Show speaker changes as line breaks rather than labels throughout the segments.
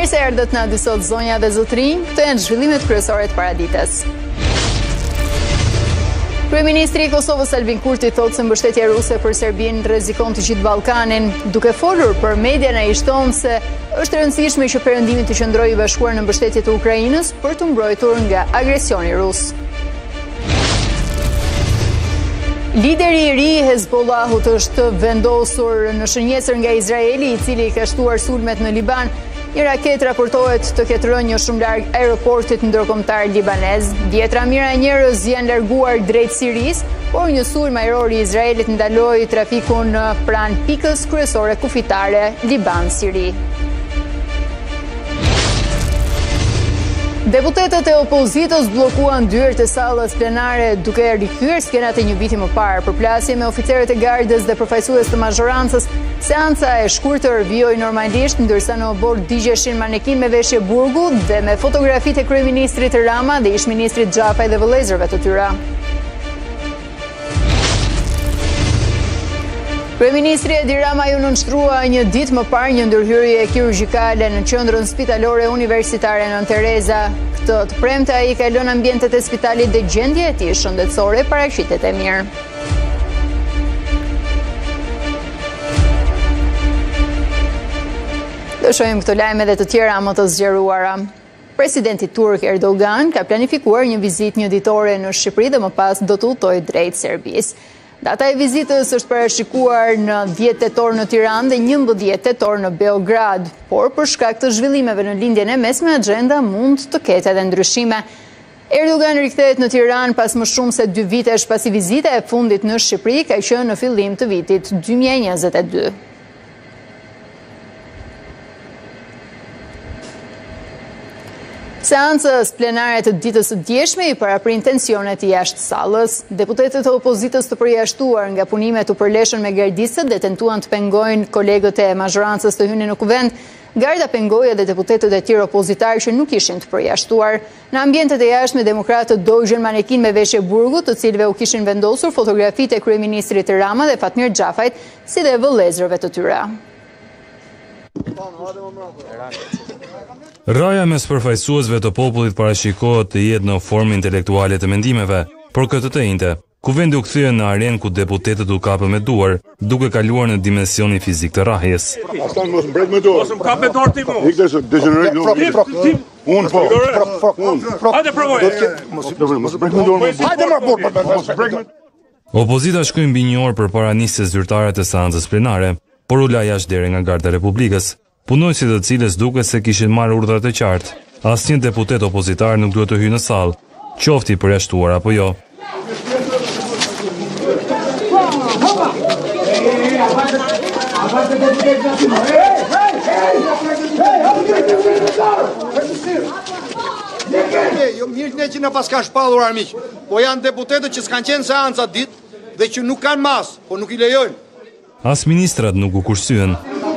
Mirë se erdhët në dy sot zonja dhe zotrinj, këto janë zhvillimet kryesore të paradites. Kryeministri i Kosovës Albin Kurti thotë se mbështetja ruse për Serbinë rrezikon të gjithë Ballkanin, duke folur për median ai shton se është e rëndësishme që perëndimi të qëndrojë i bashkuar në mbështetje të Ukrainës për të mbrojtur nga agresioni rus. Lideri i ri i Hezbollahut është vendosur në shënjesër nga Izraeli, i cili ka shtuar sulmet në Liban. Një raket raportohet të ketë rënë shumë larg aeroportit ndërkombëtar libanez. Dhjetra mijëra njerëz janë larguar drejt Sirisë, por një sulm ajror i Izraelit ndaloi trafikun pranë pikës kryesore kufitare Liban-Siri. Deputetët e opozitës bllokuan dyert e sallës plenare duke rikthyer skenat e një viti më parë, përplasje me oficerët e gardës dhe përfaqësues të mazhorancës. Seanca e shkurtër vijoi normalisht, ndërsa në bord digjeshin manekin me veshje burgu dhe me fotografitë e kryeministrit Rama dhe ish-ministrit Xhafaj dhe vëllezërve të tyre. Kryeministri Edi Rama ju nënshtrua një ditë më parë një ndërhyrje kirurgjikale në qendrën spitalore universitare Nën Tereza. Këtë të premte ai ka lënë ambientet e spitalit dhe gjendja e tij shëndetësore paraqitet e mirë. Do shohim këto lajme dhe të tjera më të zgjeruara. Presidenti turk Erdogan ka planifikuar një vizitë një ditore në Shqipëri dhe më pas do të udhtojë drejt Serbisë. Data e vizitës është parashikuar në 10 tetor në Tiranë dhe 11 tetor në Beograd, por për shkak të zhvillimeve në lindjen e mesme, agjenda mund të ketë edhe ndryshime. Erdogan rikthehet në Tiranë pas më shumë se 2 vitesh pasi vizita e fundit në Shqipëri ka qenë në fillim të vitit 2022. Seancës plenare të ditës së djeshme i paraprin tensionet i jashtë sallës. Deputetët e opozitës të përjashtuar nga punimet u përleshën me gardistët dhe tentuan të pengojnë kolegët e mazhorancës të hynin në kuvend. Garda pengoi edhe deputetët e tjerë opozitarë që nuk ishin të përjashtuar. Në ambientet e jashtme, demokratët dogjën manekin me veshje burgu, të cilëve u kishin vendosur fotografitë e kryeministrit Rama dhe Fatmir Xhafajt, si dhe vëllezërve të tyre.
Raja mes përfaqësuesve të popullit parashikohet të jetë në formë intelektuale të mendimeve, por këtë të njëjtë, kuvendi u kthye në arenë ku deputetët u kapën me duar, duke kaluar në dimensionin fizik të rrahjes.
Aslan mos mbret me dorë. Mos më kap me dorë ti mo. Ikte se degeneroj dorë. Unë po. Hajde provoj. Mos mbret me dorë. Hajde më burr, mos mbret me.
Opozita shkoi mbi një orë përpara nisjes zyrtare të seancës plenare, por u la jashtë deri nga Garda e Republikës. Punojësit të cilës duke se kishin marrë urdhrat e qartë. Asnjë deputet opozitar nuk duhet të hyjë në sallë, qoftë i përjashtuar apo jo.
Jo mirë ne që na paska shpallur armiq, po janë deputetët që s'kan qenë seanca ditë dhe që nuk kanë mas, po nuk i lejojnë.
As ministrat nuk u kursyen.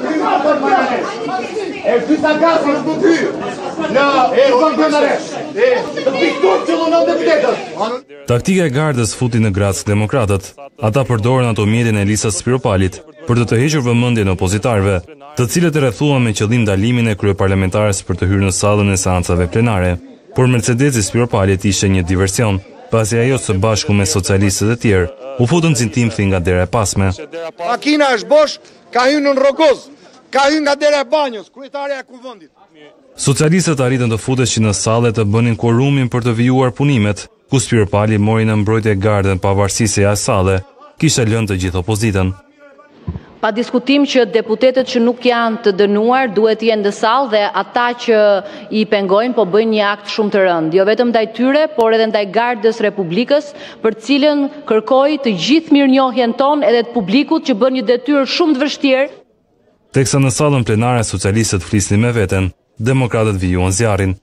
Taktika e gardës futi në grac demokratët. Ata përdorën automjetin e Lisas Spiropalit për të hequr vëmendjen e opozitarëve, të cilët e rrethuan me qëllim ndalimin e kryeparlamentares për të hyrë në sallën e seancave plenare. Por Mercedesi Spiropalit ishte një diversion, pasi ajo së bashku me socialistët e tjerë u futën cintimthi nga dera e pasme.
Makina është bosh, ka hyrë në rrokoz. Ka hyrë nga dera e banjës, kryetaria e kuvendit.
Socialistët arritën të futeshin në sallë të bënin quorumin për të vijuar punimet, ku Spiropali mori në mbrojtje gardën pavarësisht se as sallë kishte lënë të gjithë opozitën.
Pa diskutim që deputetët që nuk janë të dënuar duhet të jenë në sallë dhe ata që i pengojnë po bëjnë një akt shumë të rëndë, jo vetëm ndaj tyre, por edhe ndaj Gardës Republikës, për cilën kërkoj të gjithë mirënjohjen tonë edhe të publikut që bën një detyrë shumë të vështirë.
Teksa në sallën plenare socialistët flisnin me veten, demokratët vijuan zjarrin.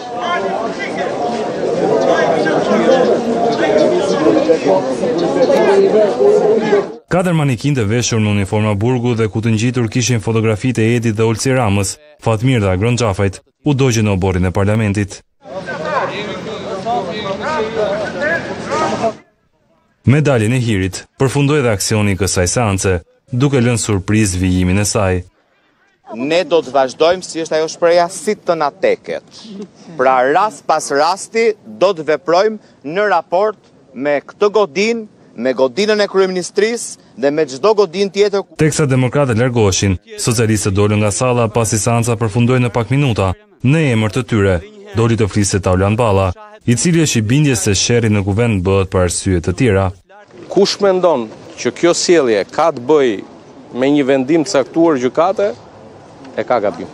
Katër manekin të veshur në uniforma burgu dhe ku të ngjitur kishin fotografitë e Edit dhe Olsi Ramës, Fatmir dhe Agron Xhafajt, u dogjën në oborrin e parlamentit. Medaljen e hirit përfundoi dhe aksioni i kësaj seance, duke lënë surprizë vijimin e saj.
ne do të vazhdojmë si është ajo shpreha si të na teket. Pra rast pas rasti do të veprojmë në raport me këtë godinë, me godinën e kryeministrisë dhe me çdo godinë tjetër.
Teksa demokratët largoheshin, socialistët dolën nga salla pasi seanca përfundoi në pak minuta. Në emër të tyre doli të fliste Taulan Balla, i cili është i bindjes se sherrri në kuvend bëhet për arsye të tjera.
Kush mendon që kjo sjellje ka të bëjë me një vendim të caktuar gjykate, e ka gabim.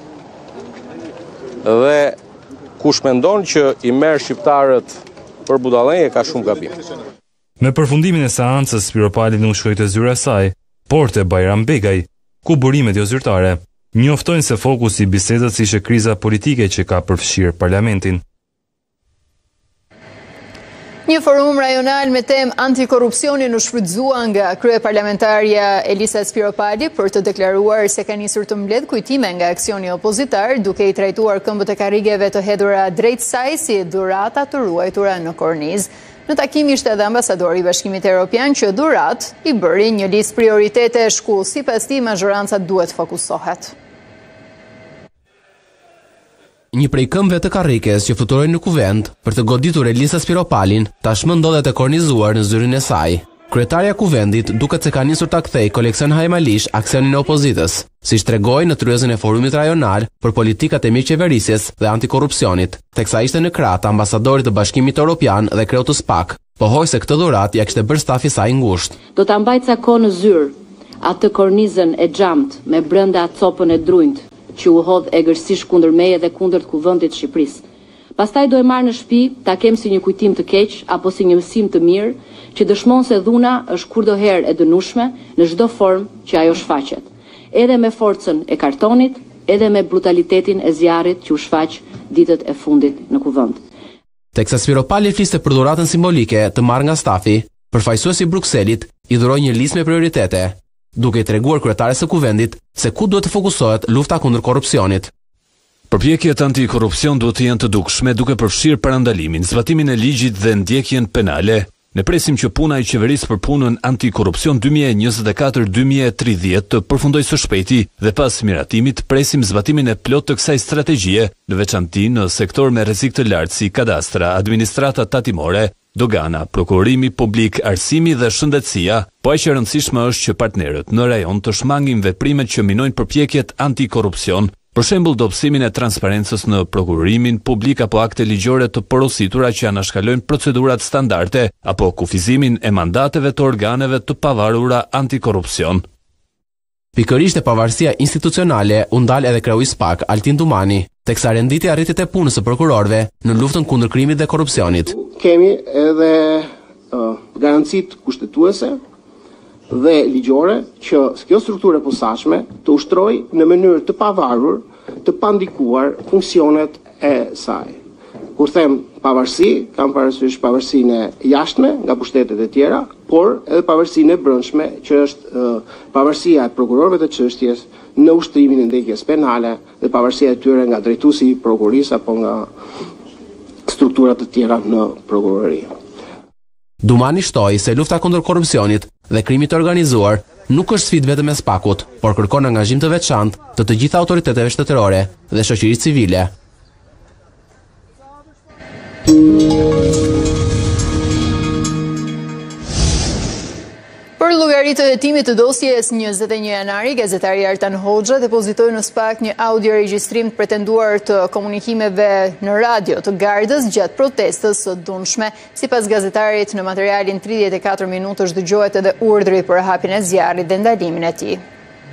Dhe kush mendon që i merr shqiptarët për budallënje, ka shumë gabim.
Me përfundimin e seancës, Spiro Pali nuk shkoi te zyra e saj, por te Bajram Begaj, ku burimet jo zyrtare njoftojnë se fokusi i bisedës ishte kriza politike që ka përfshirë parlamentin.
Një forum rajonal me temë antikorrupsionin u shfrytëzua nga kryeparlamentarja Elisa Spiro Pali për të deklaruar se ka nisur të mbledh kujtime nga aksioni opozitar, duke i trajtuar këmbët e karrigeve të hedhura drejt saj si dhurata të ruajtura në kornizë. Në takim ishte edhe ambasadori i Bashkimit Evropian që dhurat i bëri një listë prioritete ku sipas tij mazhoranca duhet fokusohet.
Një prej këmbëve të karrikes që fluturoi në kuvend për të goditur Elisa Spiro Palin tashmë ndodhet e kornizuar në zyrin e saj. Kryetarja e kuvendit duket se ka nisur ta kthejë koleksion hajmalish aksionin e opozitës, siç tregoi në tryezën e forumit rajonal për politikat e mirëqeverisjes dhe antikorrupsionit, teksa ishte në krah të ambasadorit të Bashkimit Evropian dhe kreut të SPAK, pohoi se këtë dhuratë ja kishte bërë stafi i saj ngushtë.
Do ta mbaj ca kohë në zyr atë kornizën e xhamt me brenda copën e drunjt që u hodh egërsisht kundër meje dhe kundër të kuvendit të Shqipërisë. Pastaj do e marr në shtëpi, ta kem si një kujtim të keq apo si një mësim të mirë që dëshmon se dhuna është kurdoherë e dënueshme në çdo formë që ajo shfaqet, edhe me forcën e kartonit, edhe me brutalitetin e zjarrit që u shfaq ditët e fundit në kuvend.
Teksa Spiro Pali fliste për dhuratën simbolike të marrë nga stafi, përfaqësuesi i Brukselit i dhuroi një listë me prioritete, duke i treguar kryetares së kuvendit se ku duhet të fokusohet lufta kundër korrupsionit.
Përpjekjet antikorrupsion duhet të jenë të dukshme duke përfshirë parandalimin, zbatimin e ligjit dhe ndjekjen penale. Ne presim që puna e qeverisë për punën antikorrupsion 2024-2030 të përfundojë së shpejti dhe pas miratimit presim zbatimin e plot të kësaj strategjie, në veçanti në sektor me rrezik të lartë si kadastra, administrata tatimore, dogana, prokurimi publik, arsimi dhe shëndetësia, po aq e rëndësishme është që partnerët në rajon të shmangin veprimet që minojnë përpjekjet antikorrupsion. Për shembull, dobësimin e transparencës në prokurimin publik apo akte ligjore të porositura që anashkalojnë procedurat standarde apo kufizimin e mandateve të organeve të pavarura antikorrupsion.
Pikërisht e pavarësia institucionale u ndal edhe kreu i SPAK, Altin Dumani, teksa renditja arritjet e punës së prokurorëve në luftën kundër krimit dhe korrupsionit.
Kemi edhe garancitë kushtetuese dhe ligjore që kjo strukturë e posaçme të ushtrojë në mënyrë të pavarur, të pandikuar funksionet e saj. Kur them pavarësi, kam parasysh pavarësinë e jashtme nga pushtetet e tjera, por edhe pavarësinë e brendshme, që është pavarësia e prokurorëve të çështjes në ushtrimin e ndjekjes penale dhe pavarësia e tyre nga drejtuesi i prokurisë apo nga strukturat të tjera në prokurori.
Dumani shtoi se lufta kundër korrupsionit dhe krimit të organizuar nuk është sfidë vetëm e SPAK-ut, por kërkon angazhim të veçantë të të gjitha autoriteteve shtetërore dhe shoqërisë civile.
Për llogaritë të hetimit të dosjes 21 janari, gazetari Artan Hoxha depozitoi në SPAK një audio regjistrim të pretenduar të komunikimeve në radio të Gardës gjatë protestës së dhunshme. Sipas gazetarit, në materialin 34 minutësh dëgohet edhe urdhri për hapjen e zjarrit dhe ndalimin e tij.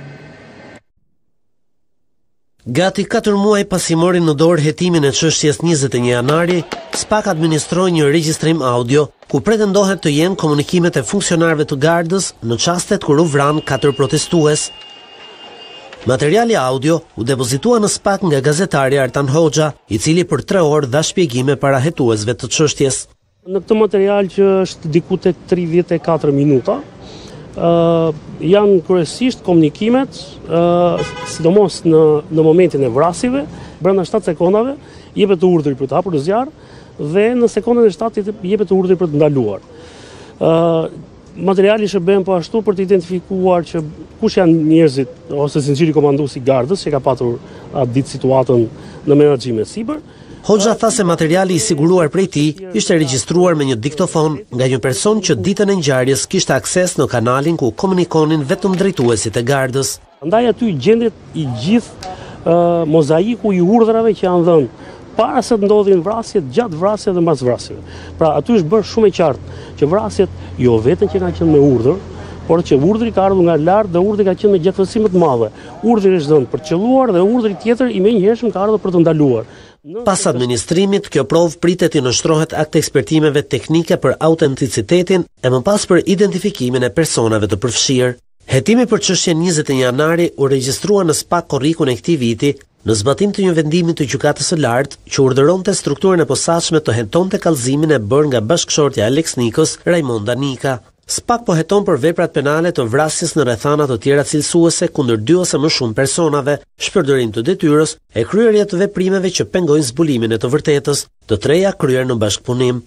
Gati 4 muaj pasi mori në dorë hetimin e çështjes 21 janari, SPAK administroi një regjistrim audio ku pretendohet të jenë komunikimet e funksionarëve të Gardës në çastet kur u vran 4 protestues. Materiali audio u depozitua në SPAK nga gazetari Artan Hoxha, i cili për 3 orë dha shpjegime para hetuesve të çështjes.
Në këtë material që është diku tek 34 minuta, janë kryesisht komunikimet, sidomos në momentin e vrasive, brenda 7 sekondave jepet urdhri për të hapur zjarr dhe në sekondën e 7 jepet urdhri për të ndaluar. Materiali shërben po ashtu për të identifikuar që kush janë njerëzit ose zinxhiri komanduesi i gardës që ka patur atë ditë situatën në menaxhim siber.
Hoxha tha se materiali i siguruar prej tij ishte regjistruar me një diktofon nga një person që ditën e ngjarjes kishte akses në kanalin ku komunikonin vetëm drejtuesit e gardës.
Andaj aty gjendet i gjithë mozaiku i urdhrave që janë dhënë para se të ndodhin vrasjet, gjatë vrasjeve dhe mbas vrasjeve. Pra aty është bërë shumë e qartë që vrasjet jo vetëm që kanë qenë me urdhër, por që urdhri ka ardhur nga lart dhe urdhri ka qenë me gjatësi më të madhe. Urdhri është dhënë për të qelluar dhe urdhri tjetër i menjëhershëm ka ardhur për të ndaluar.
Pas administrimit, kjo provë pritet i nështrohet akt ekspertimeve teknike për autenticitetin e më pas për identifikimin e personave të përfshirë. Hetimi për çështjen 21 janari u regjistrua në SPAK korrikun e këtij viti, në zbatim të një vendimi të gjykatës së lartë që urdhëronte strukturën e posaçme të hetonte kallëzimin e bërë nga bashkëshortja e Alex Nikos, Raimonda Nika. SPAK po heton për veprat penale të vrasjes në rrethana të tjera cilësuese kundër 2 ose më shumë personave, shpërdorim të detyrës e kryerje të veprimeve që pengojnë zbulimin e të vërtetës, të treja kryer në bashkëpunim.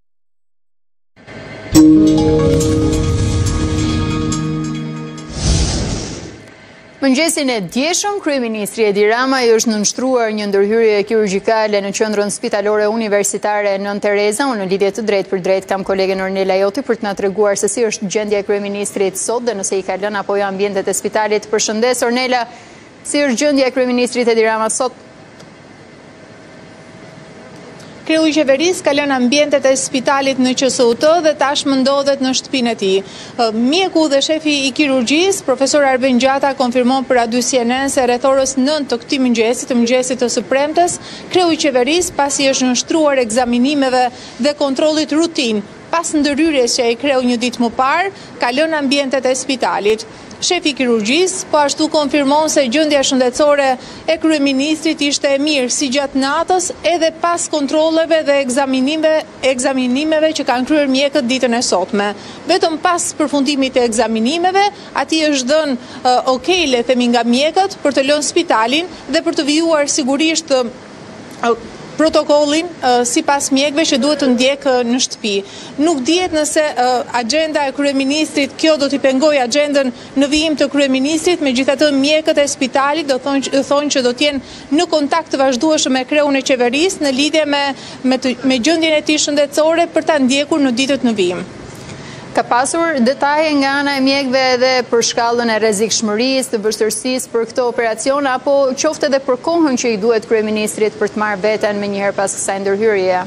Mëngjesin e djeshëm, kryeministri Edi Rama i është nënshtruar një ndërhyrje kirurgjikale në qendrën spitalore universitare Nën Tereza. Unë në lidhje të drejtë për drejtë kam kolegen Ornela Joti për të na treguar se si është gjendja e kryeministrit sot dhe nëse i ka lënë apo jo ambientet e spitalit. Përshëndes Ornela, si është gjendja e kryeministrit Edi Rama sot?
Kreu i qeverisë ka lënë ambientet e spitalit në QSUT dhe tashmë ndodhet në shtëpinë e tij. Mjeku dhe shefi i kirurgjisë, profesor Arben Gjata, konfirmon për Radio CNN se rreth orës 9 të këtij mëngjesi të së premtes, kreu i qeverisë pasi është nënshtruar ekzaminimeve dhe kontrollit rutin, pas ndërhyrjes që ai kreu një ditë më parë, ka lënë ambientet e spitalit. Shefi i kirurgjisë po ashtu konfirmon se gjendja shëndetësore e kryeministrit ishte e mirë si gjatë natës edhe pas kontrolleve dhe ekzaminimeve që kanë kryer mjekët ditën e sotme. Vetëm pas përfundimit të ekzaminimeve, atij është dhënë okay le themi nga mjekët për të lënë spitalin dhe për të vijuar sigurisht protokollin sipas mjekëve që duhet të ndjekë në shtëpi. Nuk dihet nëse agjenda e kryeministrit kjo do t'i pengojë agjendën në vijim të kryeministrit, megjithatë mjekët e spitalit do thonë që do të jenë në kontakt të vazhdueshëm me kreun e qeverisë në lidhje me gjendjen e tij shëndetësore për ta ndjekur në ditët në vijim.
Ka pasur detaje nga ana e mjekëve edhe për shkallën e rrezikshmërisë, të vështirësisë për këtë operacion apo qoftë edhe për kohën që i duhet kryeministrit për të marrë veten menjëherë pas kësaj ndërhyrjeje?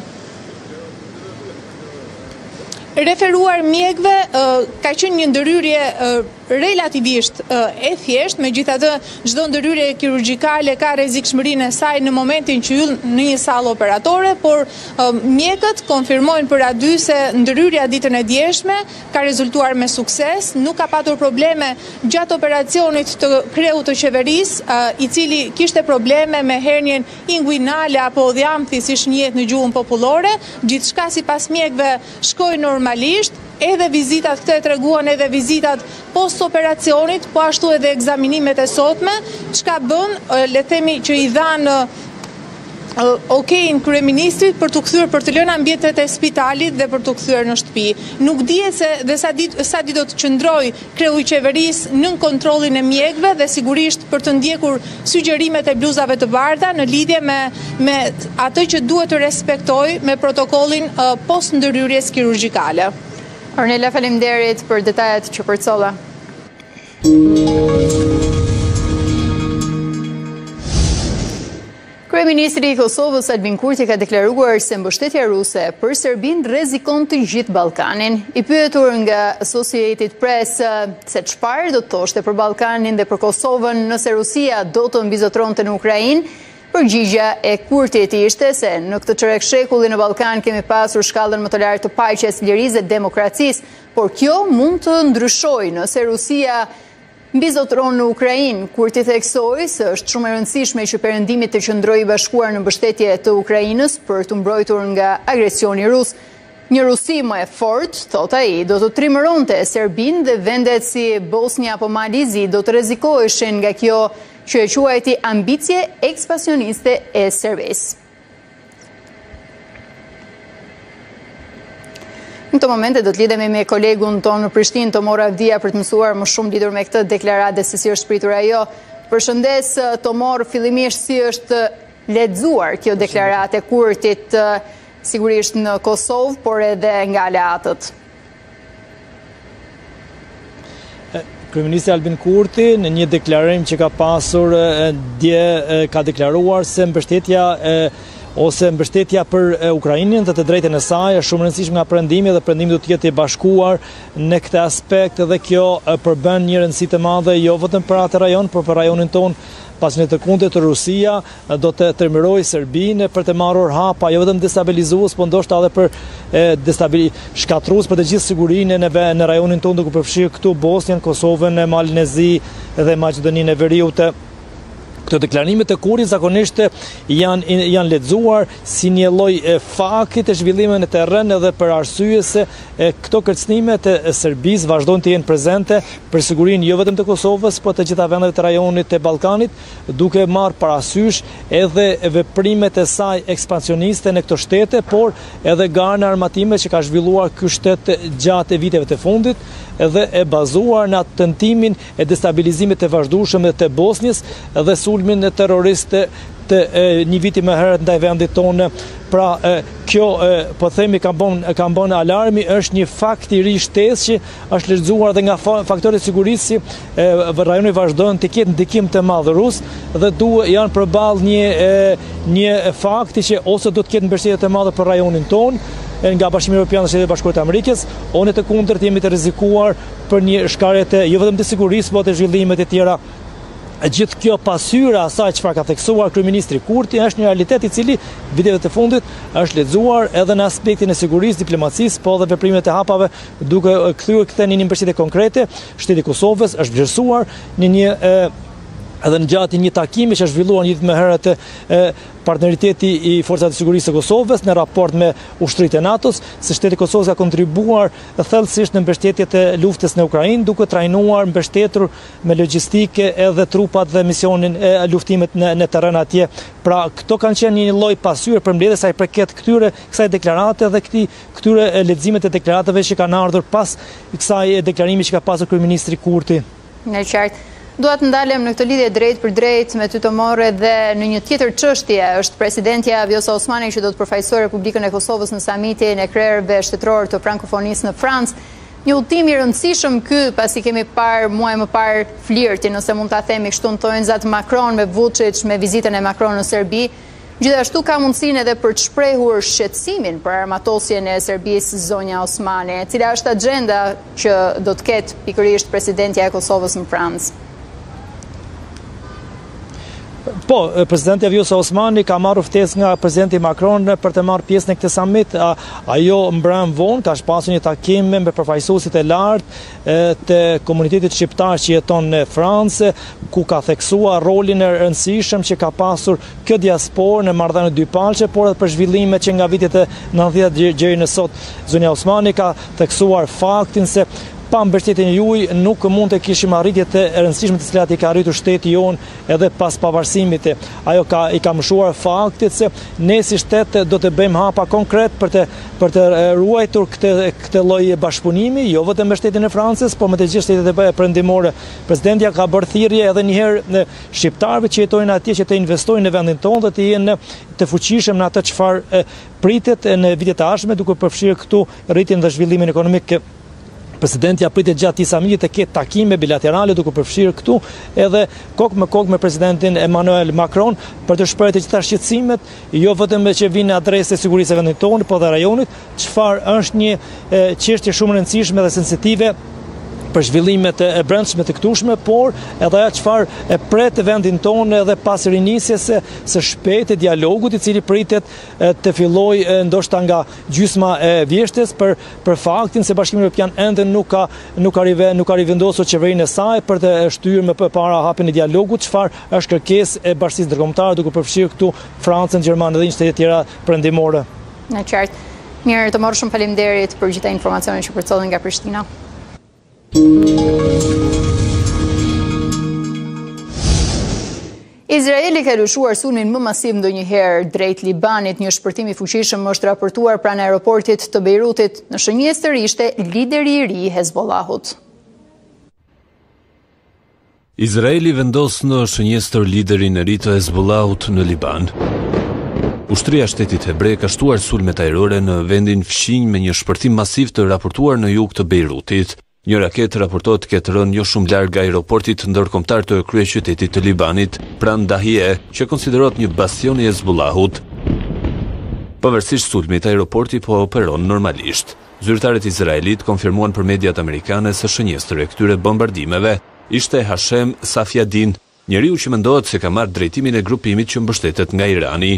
Referuar mjekëve ka qenë një ndërhyrje relativisht e thjesht, megjithatë çdo ndërhyrje kirurgjikale ka rrezikshmërinë e saj në momentin që hyll në një sallë operatore, por mjekët konfirmojnë për aty se ndërhyrja ditën e djeshme ka rezultuar me sukses, nuk ka patur probleme gjatë operacionit të kreut të qeverisë, i cili kishte probleme me hernjen inguinale apo dhiamthi siç njihet në gjuhën popullore. Gjithçka sipas mjekëve shkoi normalisht. Edhe vizitat, këtë e treguan edhe vizitat post operacionit, po ashtu edhe ekzaminimet e sotme, çka bën, le themi që i dhanë okejin kryeministrit për të kthyer për të lënë ambientet e spitalit dhe për të kthyer në shtëpi. Nuk dihet se dhe sa ditë do të qëndrojë kreu i qeverisë nën kontrollin e mjekëve dhe sigurisht për të ndjekur sugjerimet e bluzave të bardha në lidhje me atë që duhet të respektojë me protokollin post ndërhyrjes kirurgjikale.
Ornela, faleminderit për detajet që përcolla. Kryeministri i Kosovës Albin Kurti ka deklaruar se mbështetja ruse për Serbinë rrezikon të gjithë Ballkanin. I pyetur nga Associated Press se çfarë do të thoshte për Ballkanin dhe për Kosovën nëse Rusia do të mbizotronte në Ukrainë, përgjigja e Kurtit ishte se në këtë çerek-shekulli në Ballkan kemi pasur shkallën më të lartë të paqes, lirisë dhe demokracisë, por kjo mund të ndryshojë nëse Rusia mbizotron në Ukrainë. Kurti theksoi se është shumë e rëndësishme që perëndimi të qëndrojë i bashkuar në mbështetje të Ukrainës për të mbrojtur nga agresioni rus. Një Rusi më e fortë, thot ai, do të trimëronte Serbinë dhe vendet si Bosnia apo Malizi do të rrezikoheshin nga kjo që e quajti ambicie ekspansioniste e Serbisë. Në këto momente do të lidhemi me kolegun tonë në Prishtinë, Tomor Avdia, për të mësuar më shumë lidhur me këtë deklaratë dhe si është pritur ajo. Përshëndes, Tomor, fillimisht si është lexuar kjo deklaratë e Kurtit, sigurisht në Kosovë, por edhe nga aleatët?
Kryeministri Albin Kurti në një deklarim që ka pasur dje ka deklaruar se mbështetja për Ukrainën dhe të drejtën e saj është shumë rëndësishme nga perëndimi dhe perëndimi do të jetë i bashkuar në këtë aspekt dhe kjo përbën një rëndësi të madhe jo vetëm për atë rajon, por për rajonin tonë. Pas në të kundërt Rusia do të tërmirojë Serbinë për të marrur hapa jo vetëm destabilizues, por ndoshta edhe për shkatrues për të gjithë sigurinë në rajonin tonë, duke përfshirë këtu Bosnjën, Kosovën, Malnezi dhe Maqedoninë e Veriut. Këto deklarime të Kurtit zakonisht janë lexuar si një lloj fakti të zhvillimeve në terren edhe për arsye se këto kërcënime të Serbisë vazhdojnë të jenë prezente për sigurinë jo vetëm të Kosovës, por të gjitha vendeve të rajonit të Ballkanit, duke marrë parasysh edhe veprimet e saj ekspansioniste në këto shtete, por edhe garën e armatime që ka zhvilluar ky shtet gjatë viteve të fundit dhe e bazuar në tentimin e destabilizimit të vazhdueshëm të Bosnjës dhe sulmin terrorist të një viti më herët ndaj vendit tonë. Pra kjo po themi ka bën alarmi, është një fakt i ri shtesë që është lexuar dhe nga faktorët e sigurisë si rajoni vazhdon të ketë ndikim të madh rus dhe janë përballë një fakti që ose do të ketë mbështetje të madhe për rajonin tonë nga Bashkimi Evropian dhe Shtetet e Bashkuara të Amerikës, ose të kundërt jemi të rrezikuar për një shkarje jo vetëm të sigurisë, por të zhvillimet e tjera. Gjithë kjo pasyra asaj çfarë ka theksuar kryeministri Kurti është një realitet i cili viteve të fundit është lexuar edhe në aspektin e sigurisë, diplomacisë, po edhe veprimet e hapave, duke kthyer në një mbështetje konkrete. Shteti i Kosovës është vlerësuar në një edhe në gjatë një takimi që është zhvilluar një ditë më herët partneriteti i forcave të sigurisë së Kosovës në raport me ushtritë e NATO-s, se shteti i Kosovës ka kontribuar thellësisht në mbështetje të luftës në Ukrainë, duke trajnuar mbështetur me logjistike edhe trupat dhe misionin e luftimit në terren atje. Pra këto kanë qenë një lloj pasyre për mbledhjes sa i përket kësaj deklarate dhe këtyre leximeve të deklaratave që kanë ardhur pas kësaj deklarimi që ka pasur kryeministri Kurti.
Në qartë. Dua të ndalem në këtë lidhje drejt për drejt me ty, Tomor, dhe në një tjetër çështje është presidentja Vjosa Osmani që do të përfaqësojë Republikën e Kosovës në samitin e krerëve shtetëror të frankofonisë në Francë. Një udhtim i rëndësishëm ky, pasi kemi parë muaj më parë flirti, nëse mund ta themi kështu, në tonjzat Macron me Vučić, me vizitën e Macron në Serbi. Gjithashtu ka mundësinë edhe për të shprehur shqetësimin për armatosjen e Serbisë zonja Osmani. Cila është agjenda që do të ketë pikërisht presidentja e Kosovës në Francë?
Po, presidenti Vjosa Osmani ka marrë ftesë nga presidenti Macron për të marrë pjesë në këtë summit. Ajo mbrëm vonë ka pasur një takim me përfaqësuesit e lartë të komunitetit shqiptar që jeton në Francë, ku ka theksuar rolin e rëndësishëm që ka pasur kjo diasporë në marrëdhënie dypalçe, por edhe për zhvillimet që nga vitet e 90 deri në sot. Zonja Osmani ka theksuar faktin se pa mbështetjen juaj nuk mund të kishim arritjet e rëndësishme të cilat i ka arritur shteti jonë edhe pas pavarësimit. Ajo i ka mëshuar faktit se ne si shtet do të bëjmë hapa konkret për të ruajtur këtë lloj bashkëpunimi, jo vetëm me shtetin e Francës, por me të gjithë shtetet e perëndimore. Presidentja ka bërë thirrje edhe një herë në shqiptarëve që jetojnë atje që të investojnë në vendin tonë dhe të jenë të fuqishëm në atë çfarë pritet në vitet e ardhshme, duke përfshirë këtu rritjen dhe zhvillimin ekonomik. Presidentja pritet gjatë këtij samiti të ketë takime bilaterale duke përfshirë këtu edhe kokë me presidentin Emmanuel Macron për të shprehur të gjitha shqetësimet, jo vetëm që vinë në adresë të sigurisë së vendit tonë, por dhe rajonit, çfarë është një çështje shumë e rëndësishme dhe sensitive për zhvillimet e brendshme të këtushme, por edhe ajo çfarë e pret vendin tonë edhe pas rinisjes së shpejtë e dialogut i cili pritet të fillojë ndoshta nga gjysma e vjeshtes për faktin se Bashkimi Evropian ende nuk ka rivendosur qeverinë e saj për të shtyrë më përpara hapjen e dialogut, çfarë është kërkesë e bashkisë ndërkombëtare duke përfshirë këtu Francën, Gjermaninë dhe një shtete tjera perëndimore.
Në qartë. Mirë, të morë shumë faleminderit për gjitha informacionet që përcjellën nga Prishtina. Izraeli ka lëshuar sulmin më masiv ndonjëherë drejt Libanit. Një shpërtim i fuqishëm është raportuar pranë aeroportit të Beirutit. Në shënjestër ishte lideri i ri i Hezbollahut.
Izraeli vendos në shënjestër liderin e ri të Hezbollahut në Liban. Ushtria e Shtetit Hebre ka shtuar sulmet ajrore në vendin fqinj me një shpërtim masiv të raportuar në jug të Beirutit. Një raketë raportohet ketë rënë jo shumë larg aeroportit ndërkombëtar të kryeqytetit të Libanit, pranë Dahie, që konsiderohet një bastion i Hezbollahut. Pavarësisht sulmit, aeroporti po operon normalisht. Zyrtarët izraelit konfirmuan për mediat amerikane se shënjestër e këtyre bombardimeve ishte Hashem Safiadin, njeriu që mendohet se ka marrë drejtimin e grupimit që mbështetet nga Irani.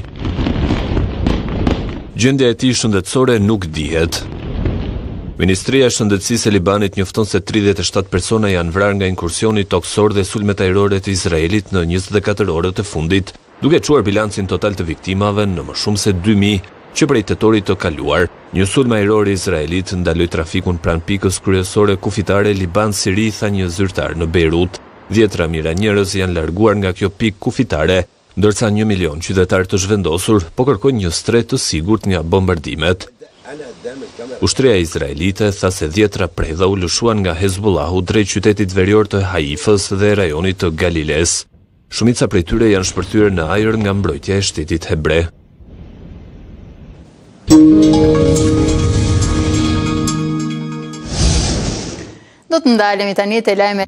Gjendja e tij shëndetësore nuk dihet. Ministria e Shëndetësisë e Libanit njofton se 37 persona janë vrarë nga inkursioni toksor dhe sulmet ajrore të Izraelit në 24 orët e fundit, duke çuar bilancin total të viktimave në më shumë se 2000 që prej tetorit të kaluar. Një sulm ajror i Izraelit ndaloi trafikun pranë pikës kryesore kufitare Liban-Siri, tha një zyrtar në Beirut. 10 mijëra njerëz janë larguar nga kjo pikë kufitare, ndërsa 1 milion qytetar të zhvendosur po kërkojnë një stret të sigurt nga bombardimet. Ushtria izraelite tha se 10 predha u lëshuan nga Hezbollahu drejt qytetit verior të Haifës dhe rajonit të Galiles. Shumica prej tyre janë shpërthyer në ajër nga mbrojtja e Shtetit Hebre.
Do të ndalemi tani te lajme.